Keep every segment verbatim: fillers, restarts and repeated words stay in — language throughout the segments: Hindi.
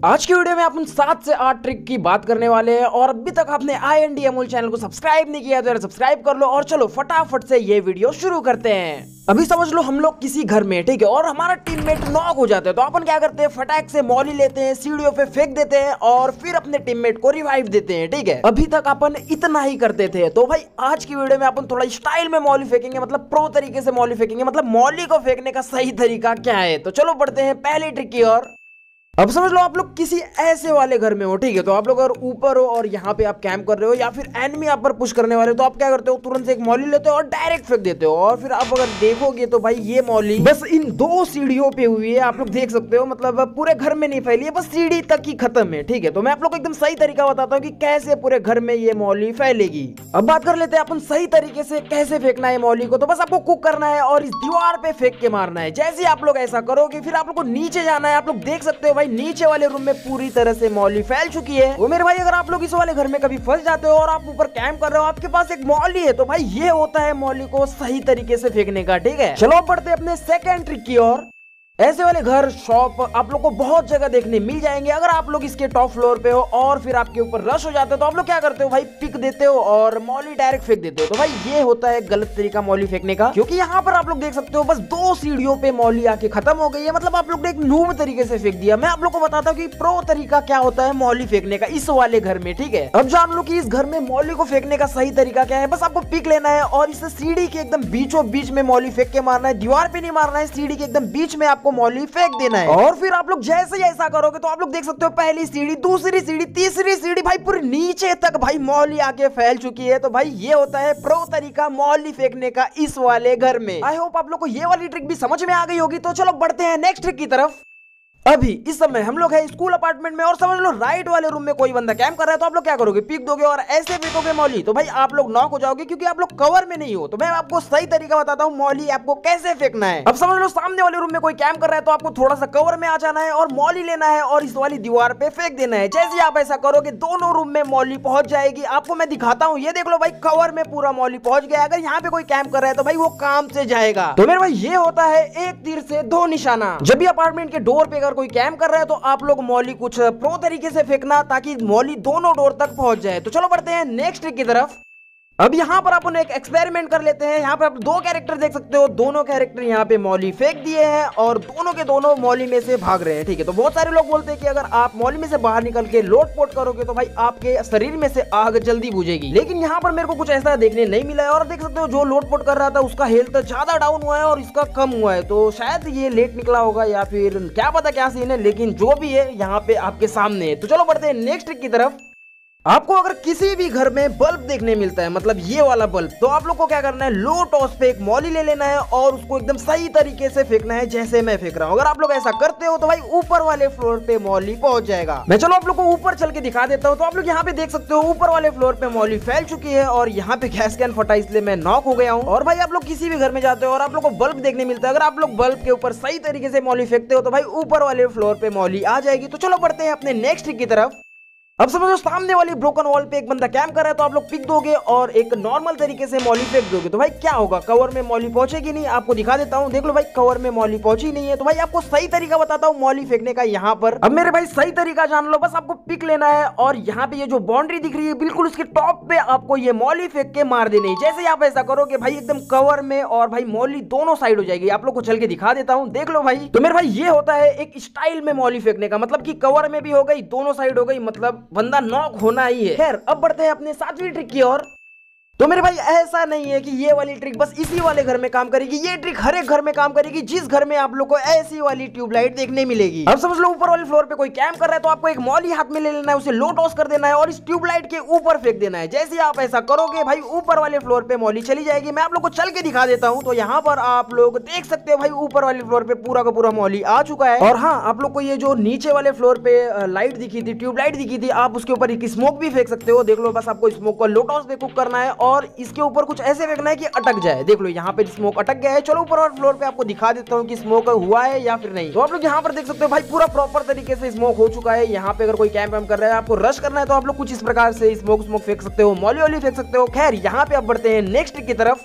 आज की वीडियो में अपन सात से आठ ट्रिक की बात करने वाले हैं और अभी तक आपने I N D Amul channel को सब्सक्राइब नहीं किया तो यार सब्सक्राइब कर लो और चलो फटाफट से ये वीडियो शुरू करते हैं। अभी समझ लो हम लोग किसी घर में ठीक है और हमारा टीममेट नॉक हो जाता है तो अपन क्या करते हैं, फटाक से मॉली लेते हैं, सीढ़ियों पे फेंक देते हैं और फिर अपने टीममेट को रिवाइव देते हैं। ठीक है, अभी तक अपन इतना ही करते थे। तो भाई आज की वीडियो में अपन थोड़ा स्टाइल में मॉली फेंकेंगे, मतलब प्रो तरीके से मॉली फेंकेंगे, मतलब मॉली को फेंकने का सही तरीका क्या है। तो चलो बढ़ते हैं पहली ट्रिक की ओर। अब समझ लो आप लोग किसी ऐसे वाले घर में हो, ठीक है, तो आप लोग अगर ऊपर हो और यहाँ पे आप कैंप कर रहे हो या फिर एनिमी आप पर पुश करने वाले हो तो आप क्या करते हो, तुरंत से एक मॉली लेते हो और डायरेक्ट फेंक देते हो। और फिर आप अगर देखोगे तो भाई ये मॉली बस इन दो सीढ़ियों पे हुई है, आप लोग देख सकते हो, मतलब पूरे घर में नहीं फैली है, बस सीढ़ी तक ही खत्म है। ठीक है, तो मैं आप लोग को एकदम सही तरीका बताता हूँ कि कैसे पूरे घर में ये मॉली फैलेगी। अब बात कर लेते हैं अपन सही तरीके से कैसे फेंकना है मॉली को। तो बस आपको कुक करना है और इस दीवार पे फेंक के मारना है। जैसे आप लोग ऐसा करोगे फिर आप लोग को नीचे जाना है। आप लोग देख सकते हो भाई नीचे वाले रूम में पूरी तरह से मॉली फैल चुकी है। वो मेरे भाई अगर आप लोग इस वाले घर में कभी फंस जाते हो और आप ऊपर कैंप कर रहे हो, आपके पास एक मॉली है, तो भाई ये होता है मॉली को सही तरीके से फेंकने का। ठीक है, चलो बढ़ते अपने सेकंड ट्रिक की ओर। ऐसे वाले घर शॉप आप लोग को बहुत जगह देखने मिल जाएंगे। अगर आप लोग इसके टॉप फ्लोर पे हो और फिर आपके ऊपर रश हो जाते हो तो आप लोग क्या करते हो भाई, पिक देते हो और मॉली डायरेक्ट फेंक देते हो। तो भाई ये होता है गलत तरीका मॉली फेंकने का, क्योंकि यहाँ पर आप लोग देख सकते हो बस दो सीढ़ियों पे मॉली आके खत्म हो गई है, मतलब आप लोग ने एक नूब तरीके से फेंक दिया। मैं आप लोग को बताता हूँ कि प्रो तरीका क्या होता है मॉली फेंकने का इस वाले घर में। ठीक है, अब जान लो कि इस घर में मॉली को फेंकने का सही तरीका क्या है। बस आपको पिक लेना है और इस सीढ़ी के एकदम बीचों बीच में मॉली फेंक के मारना है, दीवार पे नहीं मारना है, सीढ़ी के एकदम बीच में आपको मॉली फेंक है। और फिर आप लोग जैसे ही ऐसा करोगे तो आप लोग देख सकते हो पहली सीढ़ी, दूसरी सीढ़ी, तीसरी सीढ़ी, भाई पूरी नीचे तक भाई मॉली आके फैल चुकी है। तो भाई ये होता है प्रो तरीका मॉली फेंकने का इस वाले घर में। आई होप आप लोग को ये वाली ट्रिक भी समझ में आ गई होगी। तो चलो बढ़ते हैं नेक्स्ट ट्रिक की तरफ। अभी इस समय हम लोग है स्कूल अपार्टमेंट में और समझ लो राइट वाले रूम में कोई बंदा कैंप कर रहा है, तो आप लोग क्या करोगे, पिक दोगे और ऐसे फेंकोगे मॉली। तो भाई आप लोग नॉक हो जाओगे क्योंकि आप लोग कवर में नहीं हो। तो मैं आपको सही तरीका बताता हूँ मॉली आपको कैसे फेंकना है। अब समझ लो सामने वाले रूम में कोई कैंप कर रहा है तो आपको थोड़ा सा कवर में आ जाना है और मॉली लेना है और इस वाली दीवार पे फेंक देना है। जैसे आप ऐसा करोगे दोनों रूम में मॉली पहुंच जाएगी। आपको मैं दिखाता हूँ, ये देख लो भाई कवर में पूरा मॉली पहुंच गया। अगर यहाँ पे कोई कैंप कर रहा है तो भाई वो काम से जाएगा। तो मेरे भाई ये होता है एक तीर से दो निशाना। जब भी अपार्टमेंट के डोर पे अगर कोई कैंप कर रहा है तो आप लोग मॉली कुछ प्रो तरीके से फेंकना ताकि मॉली दोनों डोर तक पहुंच जाए। तो चलो बढ़ते हैं नेक्स्ट ट्रिक की तरफ। अब यहाँ पर अपन एक एक्सपेरिमेंट कर लेते हैं। यहाँ पर आप दो कैरेक्टर देख सकते हो, दोनों कैरेक्टर यहाँ पे मॉली फेंक दिए हैं और दोनों के दोनों मॉली में से भाग रहे हैं। ठीक है, तो बहुत सारे लोग बोलते हैं कि अगर आप मॉली में से बाहर निकल के लोटपोट करोगे तो भाई आपके शरीर में से आग जल्दी बुझेगी, लेकिन यहाँ पर मेरे को कुछ ऐसा देखने नहीं मिला है। और देख सकते हो जो लोटपोट कर रहा था उसका हेल्थ ज्यादा डाउन हुआ है और इसका कम हुआ है, तो शायद ये लेट निकला होगा या फिर क्या पता क्या सीन है, लेकिन जो भी है यहाँ पे आपके सामने है। तो चलो बढ़ते हैं नेक्स्ट ट्रिक की तरफ। आपको अगर किसी भी घर में बल्ब देखने मिलता है, मतलब ये वाला बल्ब, तो आप लोग को क्या करना है, लो टॉस पे एक मॉली ले लेना है और उसको एकदम सही तरीके से फेंकना है जैसे मैं फेंक रहा हूँ। अगर आप लोग ऐसा करते हो तो भाई ऊपर वाले फ्लोर पे मॉली पहुंच जाएगा। मैं चलो आप लोग को ऊपर चल के दिखा देता हूँ। तो आप लोग यहाँ पे देख सकते हो ऊपर वाले फ्लोर पे मॉली फैल चुकी है और यहाँ पे गैस कैन फटा इसलिए मैं नॉक हो गया हूँ। और भाई आप लोग किसी भी घर में जाते हो और आप लोग को बल्ब देखने मिलता है, अगर आप लोग बल्ब के ऊपर सही तरीके से मॉली फेंकते हो तो भाई ऊपर वाले फ्लोर पे मॉली आ जाएगी। तो चलो बढ़ते हैं अपने नेक्स्ट ट्रिक की तरफ। अब समझो सामने वाली ब्रोकन वॉल पे एक बंदा कैंप कर रहा है तो आप लोग पिक दोगे और एक नॉर्मल तरीके से मॉली फेंक दोगे। तो भाई क्या होगा, कवर में मॉली पहुंचेगी नहीं। आपको दिखा देता हूं, देख लो भाई कवर में मॉली पहुंची नहीं है। तो भाई आपको सही तरीका बताता हूं मॉली फेंकने का यहाँ पर। अब मेरे भाई सही तरीका जान लो, बस आपको पिक लेना है और यहाँ पे ये जो बाउंड्री दिख रही है बिल्कुल उसके टॉप पे आपको ये मॉली फेंक के मार देनी है। जैसे आप ऐसा करोगे भाई एकदम कवर में और भाई मॉली दोनों साइड हो जाएगी। आप लोग को चल के दिखा देता हूँ, देख लो भाई। तो मेरे भाई ये होता है एक स्टाइल में मॉली फेंकने का, मतलब की कवर में भी हो गई, दोनों साइड हो गई, मतलब बंदा नॉक होना ही है। खैर अब बढ़ते हैं अपने सातवीं ट्रिक की ओर। तो मेरे भाई ऐसा नहीं है कि ये वाली ट्रिक बस इसी वाले घर में काम करेगी, ये ट्रिक हर एक घर में काम करेगी जिस घर में आप लोग को ऐसी वाली ट्यूबलाइट देखने मिलेगी। अब समझ लो ऊपर वाले फ्लोर पे कोई कैंप कर रहा है तो आपको एक मॉली हाथ में ले लेना है, उसे लो टॉस कर देना है और इस ट्यूबलाइट के ऊपर फेंक देना है। जैसे आप ऐसा करोगे भाई ऊपर वाले फ्लोर पे मॉली चली जाएगी। मैं आप लोग को चल के दिखा देता हूँ। तो यहाँ पर आप लोग देख सकते हो भाई ऊपर वाले फ्लोर पे पूरा का पूरा मॉली आ चुका है। और हाँ, आप लोग को ये जो नीचे वाले फ्लोर पे लाइट दिखी थी, ट्यूबलाइट दिखी थी, आप उसके ऊपर एक स्मोक भी फेंक सकते हो। देख लो बस आपको स्मोक को लो टॉस पे कुक करना है और इसके ऊपर कुछ ऐसे फेंकना है कि अटक जाए। देख लो यहाँ पे स्मोक अटक गया है। चलो ऊपर और फ्लोर पे आपको दिखा देता हूँ कि स्मोक हुआ है या फिर नहीं। तो आप लोग यहाँ पर देख सकते हो भाई पूरा प्रॉपर तरीके से स्मोक हो चुका है। यहाँ पे अगर कोई कैंप वैम्प कर रहा है, आपको रश करना है तो आप लोग कुछ इस प्रकार से स्मोक स्मोक फेंक सकते हो, मॉली वॉली फेंक सकते हो। खैर यहाँ पे आप बढ़ते हैं नेक्स्ट की तरफ।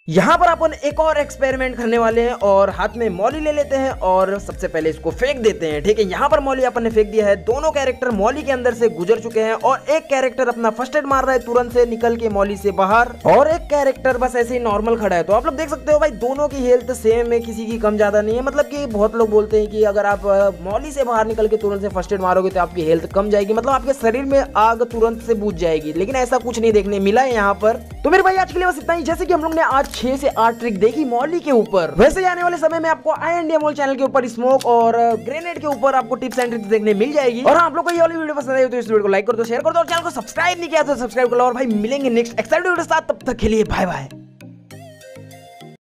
यहाँ पर अपन एक और एक्सपेरिमेंट करने वाले हैं और हाथ में मौली ले लेते हैं और सबसे पहले इसको फेंक देते हैं। ठीक है, यहाँ पर मौली अपन ने फेंक दिया है। दोनों कैरेक्टर मौली के अंदर से गुजर चुके हैं और एक कैरेक्टर अपना फर्स्ट एड मार रहा है तुरंत से निकल के मौली से बाहर, और एक कैरेक्टर बस ऐसे ही नॉर्मल खड़ा है। तो आप लोग देख सकते हो भाई दोनों की हेल्थ सेम है, किसी की कम ज्यादा नहीं है। मतलब कि बहुत लोग बोलते हैं कि अगर आप मौली से बाहर निकल के तुरंत से फर्स्ट एड मारोगे तो आपकी हेल्थ कम जाएगी, मतलब आपके शरीर में आग तुरंत से बुझ जाएगी, लेकिन ऐसा कुछ नहीं देखने मिला है यहाँ पर। तो मेरे भाई आज के लिए बस इतना ही। जैसे कि हम लोग ने आज छह से आठ ट्रिक देखी मौली के ऊपर, वैसे आने वाले समय में आपको I and D Amol channel के ऊपर स्मोक और ग्रेनेड के ऊपर आपको टिप्स एंड ट्रिक्स देखने मिल जाएगी। और आप लोग को ये वाली वीडियो पसंद आई तो इस वीडियो को लाइक कर दो, शेयर कर दो और चैनल को सब्सक्राइब नहीं किया तो सब्सक्राइब कर लो। और भाई मिलेंगे नेक्स्ट एक्साइटिंग वीडियो के साथ, तब तक के लिए बाय बाय।